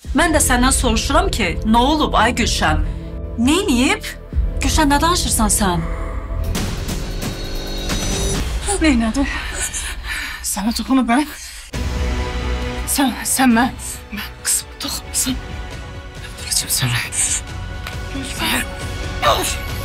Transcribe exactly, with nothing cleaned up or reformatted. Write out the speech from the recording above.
Mən də səndən soruşuram ki, nə olub ay Gülşən? Neyniyib? Gülşən, nə danışırsan sən? Neynədi? Sənə toxunub mən. Sən, sən mən, mən qızım toxunmuşsun. Öpürəcəm sənə. Gülşən.